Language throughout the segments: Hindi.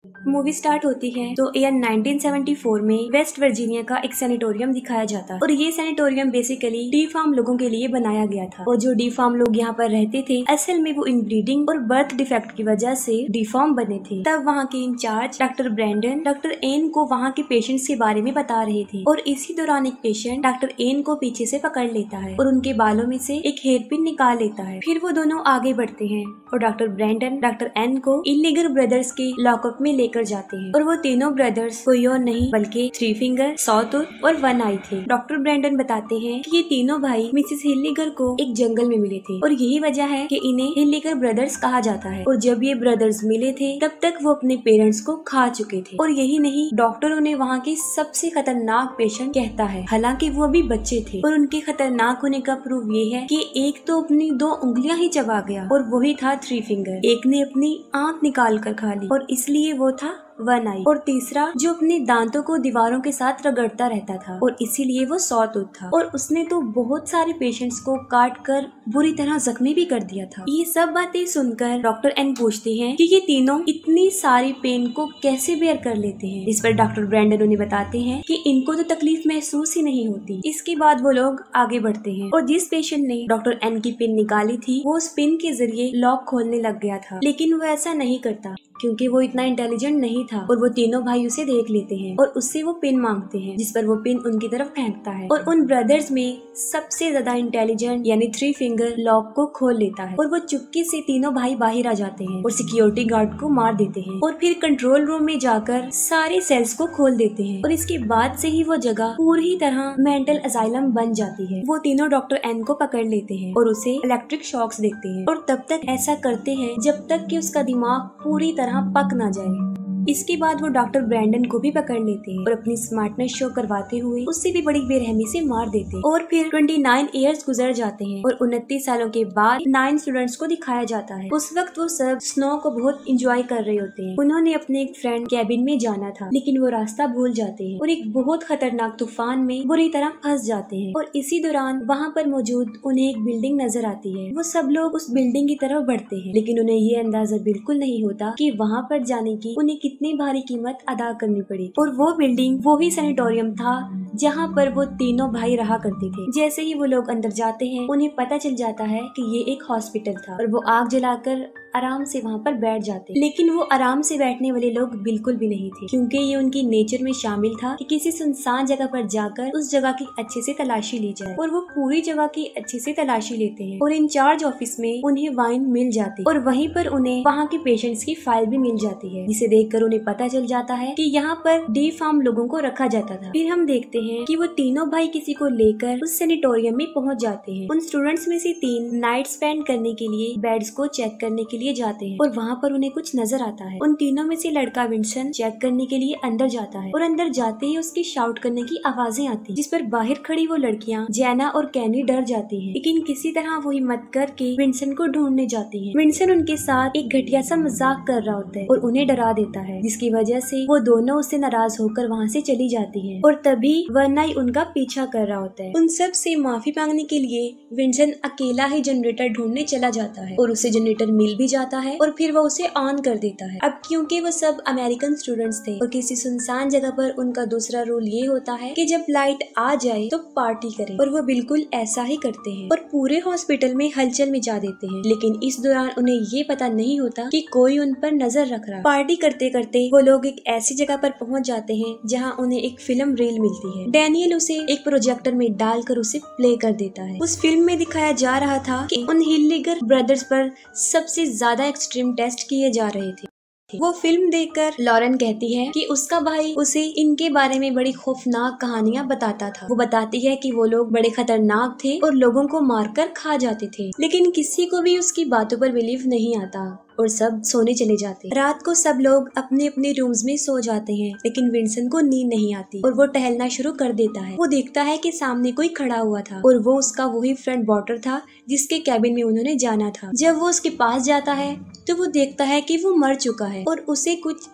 मूवी स्टार्ट होती है तो ईयर 1974 में वेस्ट वर्जीनिया का एक सैनिटोरियम दिखाया जाता है और ये सैनिटोरियम बेसिकली डी फार्म लोगों के लिए बनाया गया था। और जो डी फार्म लोग यहाँ पर रहते थे असल में वो इनब्रीडिंग और बर्थ डिफेक्ट की वजह से डी फार्म बने थे। तब वहाँ के incharge doctor Brandon doctor N को वहाँ के पेशेंट्स के बारे में बता रहे थे और इसी दौरान एक पेशेंट डॉक्टर एन को पीछे से पकड़ लेता है और उनके बालों में से एक हेयर पिन निकाल लेता है। फिर वो दोनों आगे बढ़ते हैं और डॉक्टर ब्रैंडन डॉक्टर एन को इलीगल ब्रदर्स के लॉकअप में लेकर जाते हैं और वो तीनों ब्रदर्स कोई और नहीं बल्कि थ्री फिंगर, सॉटूथ और वन आई थे। डॉक्टर ब्रैंडन बताते हैं कि ये तीनों भाई मिसेस हिल्लिगर को एक जंगल में मिले थे और यही वजह है कि इन्हें हिल्लिगर ब्रदर्स कहा जाता है। और जब ये ब्रदर्स मिले थे तब तक वो अपने पेरेंट्स को खा चुके थे और यही नहीं, डॉक्टर उन्हें वहाँ के सबसे खतरनाक पेशेंट कहता है। हालांकि वो अभी बच्चे थे और उनके खतरनाक होने का प्रूफ ये है कि एक तो अपनी 2 उंगलियां ही चबा गया और वही था थ्री फिंगर। एक ने अपनी आंख निकाल कर खा ली और इसलिए वो था वन आई। और तीसरा जो अपने दांतों को दीवारों के साथ रगड़ता रहता था और इसीलिए वो सॉटूथ था और उसने तो बहुत सारे पेशेंट्स को काट कर बुरी तरह जख्मी भी कर दिया था। ये सब बातें सुनकर डॉक्टर एन पूछती हैं कि ये तीनों इतनी सारी पेन को कैसे बेयर कर लेते हैं। इस पर डॉक्टर ब्रैंडन उन्हें बताते हैं कि इनको तो तकलीफ महसूस ही नहीं होती। इसके बाद वो लोग आगे बढ़ते हैं और जिस पेशेंट ने डॉक्टर एन की पिन निकाली थी वो उस पिन के जरिए लॉक खोलने लग गया था, लेकिन वो ऐसा नहीं करता क्योंकि वो इतना इंटेलिजेंट नहीं था। और वो तीनों भाई उसे देख लेते हैं और उससे वो पिन मांगते हैं जिस पर वो पिन उनकी तरफ फेंकता है और उन ब्रदर्स में सबसे ज्यादा इंटेलिजेंट यानी थ्री फिंगर लॉक को खोल लेता है और वो चुपके से तीनों भाई बाहर आ जाते हैं और सिक्योरिटी गार्ड को मार देते हैं और फिर कंट्रोल रूम में जाकर सारे सेल्स को खोल देते हैं और इसके बाद से ही वो जगह पूरी तरह मेंटल असाइलम बन जाती है। वो तीनों डॉक्टर एन को पकड़ लेते हैं और उसे इलेक्ट्रिक शॉक्स देते हैं और तब तक ऐसा करते हैं जब तक कि उसका दिमाग पूरी तरह पक ना जाए। इसके बाद वो डॉक्टर ब्रैंडन को भी पकड़ लेते हैं और अपनी स्मार्टनेस शो करवाते हुए उससे भी बड़ी बेरहमी से मार देते हैं। और फिर 29 इयर्स गुजर जाते हैं और 29 सालों के बाद 9 स्टूडेंट्स को दिखाया जाता है। उस वक्त वो सब स्नो को बहुत इंजॉय कर रहे होते हैं। उन्होंने अपने एक फ्रेंड कैबिन में जाना था लेकिन वो रास्ता भूल जाते हैं और एक बहुत खतरनाक तूफान में बुरी तरह फंस जाते हैं। और इसी दौरान वहाँ पर मौजूद उन्हें एक बिल्डिंग नजर आती है। वो सब लोग उस बिल्डिंग की तरफ बढ़ते हैं लेकिन उन्हें ये अंदाजा बिल्कुल नहीं होता कि वहाँ पर जाने की उन्हें कितनी भारी कीमत अदा करनी पड़ी। और वो बिल्डिंग वो ही सैनिटोरियम था जहाँ पर वो तीनों भाई रहा करते थे। जैसे ही वो लोग अंदर जाते हैं उन्हें पता चल जाता है कि ये एक हॉस्पिटल था और वो आग जलाकर आराम से वहाँ पर बैठ जाते। लेकिन वो आराम से बैठने वाले लोग बिल्कुल भी नहीं थे क्योंकि ये उनकी नेचर में शामिल था कि किसी सुनसान जगह पर जाकर उस जगह की अच्छे से तलाशी ली जाए। और वो पूरी जगह की अच्छे से तलाशी लेते हैं और इंचार्ज ऑफिस में उन्हें वाइन मिल जाती और वहीं पर उन्हें वहाँ के पेशेंट्स की फाइल भी मिल जाती है जिसे देखकर उन्हें पता चल जाता है कि यहाँ पर डी फार्म लोगों को रखा जाता था। फिर हम देखते हैं कि वो तीनों भाई किसी को लेकर उस सैनिटोरियम में पहुँच जाते हैं। उन स्टूडेंट्स में से 3 नाइट स्पेंड करने के लिए बेड्स को चेक करने के लिए जाते हैं और वहाँ पर उन्हें कुछ नजर आता है। उन तीनों में से लड़का विंसन चेक करने के लिए अंदर जाता है और अंदर जाते ही उसकी शाउट करने की आवाजें आती जिस पर बाहर खड़ी वो लड़कियाँ जैना और कैनी डर जाती हैं। लेकिन किसी तरह वो हिम्मत करके विंसन को ढूंढने जाती हैं। विंसन उनके साथ एक घटिया सा मजाक कर रहा होता है और उन्हें डरा देता है जिसकी वजह से वो दोनों उससे नाराज होकर वहाँ से चली जाती हैं। और तभी वन आई उनका पीछा कर रहा होता है। उन सब से माफी मांगने के लिए विंसन अकेला ही जनरेटर ढूंढने चला जाता है और उसे जनरेटर मिल भी जाता है और फिर वो उसे ऑन कर देता है। अब क्योंकि वो सब अमेरिकन स्टूडेंट्स थे और किसी सुनसान जगह पर उनका दूसरा रूल ये होता है कि जब लाइट आ जाए तो पार्टी करें और वो बिल्कुल ऐसा ही करते हैं और पूरे हॉस्पिटल में हलचल मचा देते हैं। लेकिन इस दौरान उन्हें ये पता नहीं होता कि कोई उन पर नजर रख रहा। पार्टी करते करते वो लोग एक ऐसी जगह पर पहुंच जाते हैं जहाँ उन्हें एक फिल्म रील मिलती है। डैनियल उसे एक प्रोजेक्टर में डालकर उसे प्ले कर देता है। उस फिल्म में दिखाया जा रहा था कि उन हिल्लिगर ब्रदर्स पर सबसे ज्यादा एक्सट्रीम टेस्ट किए जा रहे थे। वो फिल्म देखकर लॉरेन कहती है कि उसका भाई उसे इनके बारे में बड़ी खौफनाक कहानियां बताता था। वो बताती है कि वो लोग बड़े खतरनाक थे और लोगों को मारकर खा जाते थे लेकिन किसी को भी उसकी बातों पर बिलीव नहीं आता और सब सोने चले जाते। रात को सब लोग अपने अपने रूम्स में सो जाते हैं लेकिन विंसन को नींद नहीं आती और वो टहलना शुरू कर देता है। वो देखता है कि सामने कोई खड़ा हुआ था और वो उसका वही फ्रेंड बॉटर था जिसके कैबिन में उन्होंने जाना था। जब वो उसके पास जाता है तो वो देखता है कि वो मर चुका है और उसे कुछ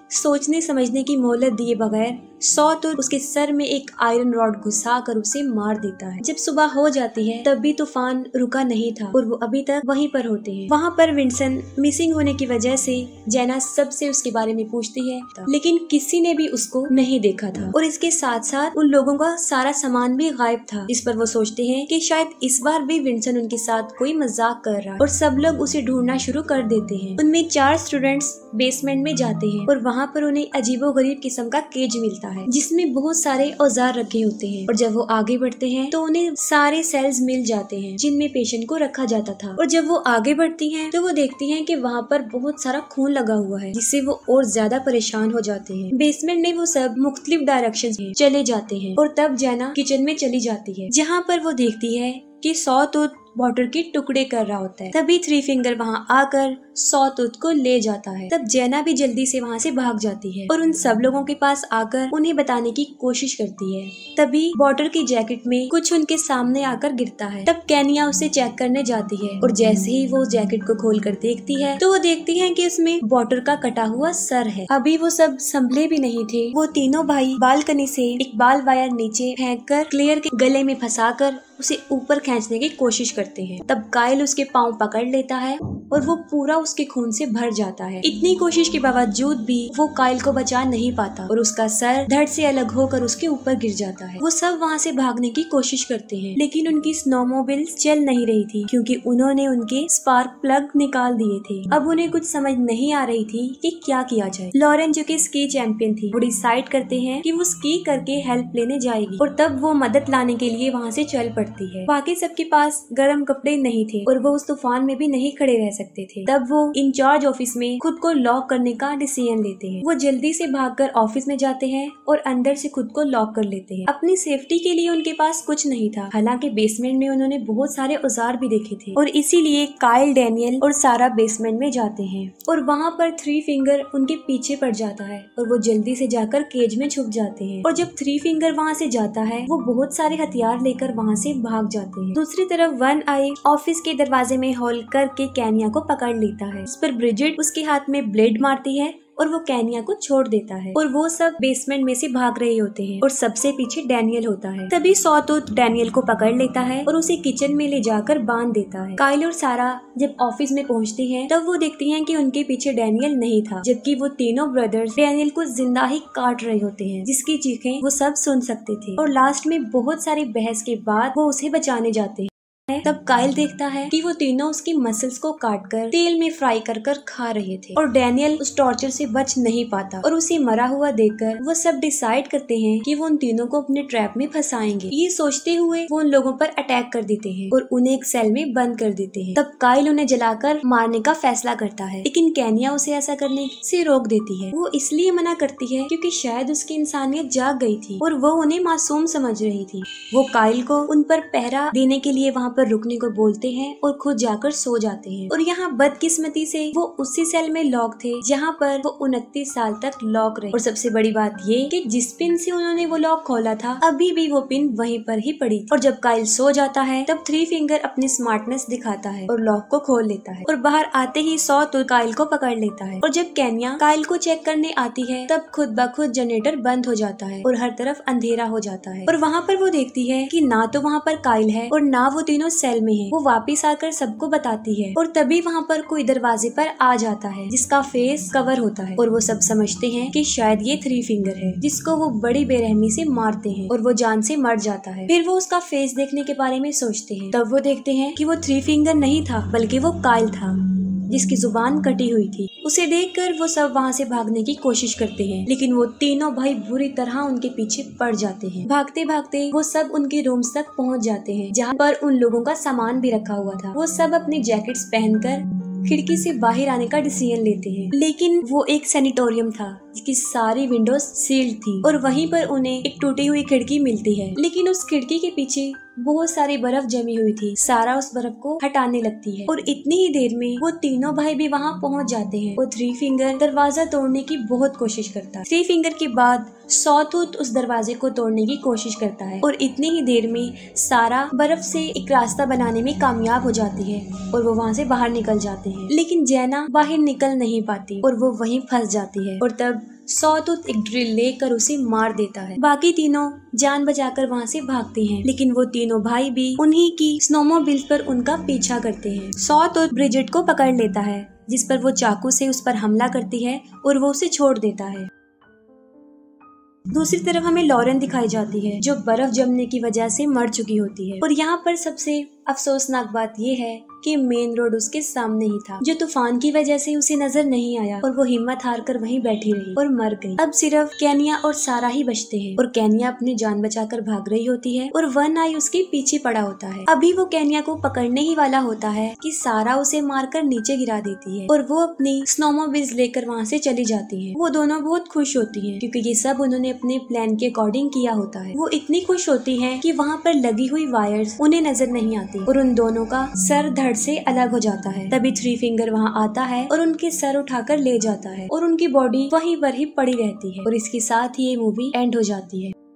सोचने समझने की मोहलत दिए बगैर सॉटूथ उसके सर में एक आयरन रॉड घुसाकर उसे मार देता है। जब सुबह हो जाती है तब भी तूफान रुका नहीं था और वो अभी तक वहीं पर होते हैं। वहाँ पर विंसन मिसिंग होने की वजह से जेना सबसे उसके बारे में पूछती है, लेकिन किसी ने भी उसको नहीं देखा था और इसके साथ साथ उन लोगों का सारा सामान भी गायब था। इस पर वो सोचते हैं कि शायद इस बार भी विंसन उनके साथ कोई मजाक कर रहा है और सब लोग उसे ढूंढना शुरू कर देते हैं। उनमें 4 स्टूडेंट्स बेसमेंट में जाते हैं और वहाँ पर उन्हें अजीबोगरीब किस्म का केज मिलता है जिसमें बहुत सारे औजार रखे होते हैं और जब वो आगे बढ़ते हैं तो उन्हें सारे सेल्स मिल जाते हैं जिनमें पेशेंट को रखा जाता था। और जब वो आगे बढ़ती हैं तो वो देखती हैं कि वहाँ पर बहुत सारा खून लगा हुआ है जिससे वो और ज्यादा परेशान हो जाते हैं। बेसमेंट में वो सब मुख्तलिफ डायरेक्शन में चले जाते हैं और तब जेना किचन में चली जाती है जहाँ पर वो देखती है कि सॉटूथ वाटर के टुकड़े कर रहा होता है। तभी 3 फिंगर वहाँ आकर सॉटूथ को ले जाता है। तब जेना भी जल्दी से वहाँ से भाग जाती है और उन सब लोगों के पास आकर उन्हें बताने की कोशिश करती है। तभी वाटर की जैकेट में कुछ उनके सामने आकर गिरता है। तब केनिया उसे चेक करने जाती है और जैसे ही वो जैकेट को खोलकर देखती है तो वो देखती है कि उसमें वाटर का कटा हुआ सर है। अभी वो सब संभले भी नहीं थे। वो तीनों भाई बालकनी से एक बाल वायर नीचे फेंक कर क्लेयर के गले में फंसाकर उसे ऊपर खींचने की कोशिश करते हैं। तब काइल उसके पाँव पकड़ लेता है और वो पूरा उसके खून से भर जाता है। इतनी कोशिश के बावजूद भी वो काइल को बचा नहीं पाता और उसका सर धड़ से अलग होकर उसके ऊपर गिर जाता है। वो सब वहाँ से भागने की कोशिश करते हैं लेकिन उनकी स्नोमोबिल्स चल नहीं रही थी क्योंकि उन्होंने उनके स्पार्क प्लग निकाल दिए थे। अब उन्हें कुछ समझ नहीं आ रही थी कि क्या किया जाए। लॉरेन जो कि स्की चैंपियन थी वो डिसाइड करते हैं कि वो स्की करके हेल्प लेने जाएगी और तब वो मदद लाने के लिए वहाँ से चल पड़ती है। बाकी सबके पास गर्म कपड़े नहीं थे और वो उस तूफान में भी नहीं खड़े रह सकते थे। तब वो इंचार्ज ऑफिस में खुद को लॉक करने का डिसीजन लेते हैं। वो जल्दी से भागकर ऑफिस में जाते हैं और अंदर से खुद को लॉक कर लेते हैं। अपनी सेफ्टी के लिए उनके पास कुछ नहीं था। हालांकि बेसमेंट में उन्होंने बहुत सारे औजार भी देखे थे और इसीलिए काइल, डैनियल और सारा बेसमेंट में जाते हैं और वहाँ पर 3 फिंगर उनके पीछे पड़ जाता है और वो जल्दी से जाकर केज में छुप जाते हैं। और जब 3 फिंगर वहाँ से जाता है वो बहुत सारे हथियार लेकर वहाँ से भाग जाते हैं। दूसरी तरफ वन आई ऑफिस के दरवाजे में होल करके केनिया को पकड़ लेता है। इस पर ब्रिजिट उसके हाथ में ब्लेड मारती है और वो केनिया को छोड़ देता है और वो सब बेसमेंट में से भाग रहे होते हैं और सबसे पीछे डैनियल होता है। तभी सॉटूथ डैनियल को पकड़ लेता है और उसे किचन में ले जाकर बांध देता है। काइल और सारा जब ऑफिस में पहुंचती हैं तब वो देखती हैं कि उनके पीछे डैनियल नहीं था, जबकि वो तीनों ब्रदर्स डैनियल को जिंदा ही काट रहे होते हैं जिसकी चीखें वो सब सुन सकते थे। और लास्ट में बहुत सारी बहस के बाद वो उसे बचाने जाते हैं। तब काइल देखता है कि वो तीनों उसकी मसल्स को काटकर तेल में फ्राई कर कर खा रहे थे और डैनियल उस टॉर्चर से बच नहीं पाता और उसे मरा हुआ देखकर वो सब डिसाइड करते हैं कि वो उन तीनों को अपने ट्रैप में फंसाएंगे। ये सोचते हुए वो उन लोगों पर अटैक कर देते हैं और उन्हें एक सेल में बंद कर देते हैं। तब काइल उन्हें जलाकर मारने का फैसला करता है लेकिन केनिया उसे ऐसा करने से रोक देती है। वो इसलिए मना करती है क्योंकि शायद उसकी इंसानियत जाग गई थी और वो उन्हें मासूम समझ रही थी। वो काइल को उन पर पहरा देने के लिए वहाँ पर रुकने को बोलते हैं और खुद जाकर सो जाते हैं। और यहाँ बदकिस्मती से वो उसी सेल में लॉक थे जहाँ पर वो 29 साल तक लॉक रहे। और सबसे बड़ी बात ये कि जिस पिन से उन्होंने वो लॉक खोला था अभी भी वो पिन वहीं पर ही पड़ी थी। और जब काइल सो जाता है तब 3 फिंगर अपनी स्मार्टनेस दिखाता है और लॉक को खोल लेता है और बाहर आते ही सॉटूथ काइल को पकड़ लेता है। और जब केनिया काइल को चेक करने आती है तब खुद ब खुद जनरेटर बंद हो जाता है और हर तरफ अंधेरा हो जाता है। और वहाँ पर वो देखती है कि ना तो वहाँ पर काइल है और ना वो तीनों सेल में है। वो वापस आकर सबको बताती है और तभी वहाँ पर कोई दरवाजे पर आ जाता है जिसका फेस कवर होता है और वो सब समझते हैं कि शायद ये 3 फिंगर है जिसको वो बड़ी बेरहमी से मारते हैं और वो जान से मर जाता है। फिर वो उसका फेस देखने के बारे में सोचते हैं। तब वो देखते हैं कि वो 3 फिंगर नहीं था बल्कि वो काइल था जिसकी जुबान कटी हुई थी। उसे देखकर वो सब वहाँ से भागने की कोशिश करते हैं लेकिन वो तीनों भाई बुरी तरह उनके पीछे पड़ जाते हैं। भागते भागते वो सब उनके रूम्स तक पहुँच जाते हैं जहाँ पर उन लोगों का सामान भी रखा हुआ था। वो सब अपनी जैकेट्स पहनकर खिड़की से बाहर आने का डिसीजन लेते हैं लेकिन वो एक सैनिटोरियम था जिसकी सारी विंडोज सील्ड थी और वहीं पर उन्हें एक टूटी हुई खिड़की मिलती है लेकिन उस खिड़की के पीछे बहुत सारी बर्फ जमी हुई थी। सारा उस बर्फ को हटाने लगती है और इतनी ही देर में वो तीनों भाई भी वहाँ पहुँच जाते हैं। वो 3 फिंगर दरवाजा तोड़ने की बहुत कोशिश करता है। 3 फिंगर के बाद सॉटूथ उस दरवाजे को तोड़ने की कोशिश करता है और इतनी ही देर में सारा बर्फ से एक रास्ता बनाने में कामयाब हो जाती है और वो वहाँ से बाहर निकल जाते हैं। लेकिन जेना बाहर निकल नहीं पाती और वो वहीं फंस जाती है और तब सॉटूथ एक ड्रिल लेकर उसे मार देता है। बाकी तीनों जान बचाकर वहाँ से भागते हैं, लेकिन वो तीनों भाई भी उन्हीं की स्नोमोबिल पर उनका पीछा करते हैं। सॉटूथ ब्रिजिट को पकड़ लेता है, जिस पर वो चाकू से उस पर हमला करती है और वो उसे छोड़ देता है। दूसरी तरफ हमें लॉरेन दिखाई जाती है, जो बर्फ जमने की वजह से मर चुकी होती है। और यहाँ पर सबसे अफसोसनाक बात ये है कि मेन रोड उसके सामने ही था, जो तूफान की वजह से उसे नजर नहीं आया और वो हिम्मत हार कर वहीं बैठी रही और मर गई। अब सिर्फ केनिया और सारा ही बचते हैं और केनिया अपनी जान बचाकर भाग रही होती है और वन आई उसके पीछे पड़ा होता है। अभी वो केनिया को पकड़ने ही वाला होता है कि सारा उसे मारकर नीचे गिरा देती है और वो अपनी स्नोमोबिल्स लेकर वहाँ से चली जाती है। वो दोनों बहुत खुश होती है क्योंकि ये सब उन्होंने अपने प्लान के अकॉर्डिंग किया होता है। वो इतनी खुश होती है कि वहाँ पर लगी हुई वायर्स उन्हें नजर नहीं आती और उन दोनों का सर धड़ से अलग हो जाता है। तभी थ्री फिंगर वहाँ आता है और उनके सर उठाकर ले जाता है और उनकी बॉडी वहीं पर ही पड़ी रहती है और इसके साथ ही ये मूवी एंड हो जाती है।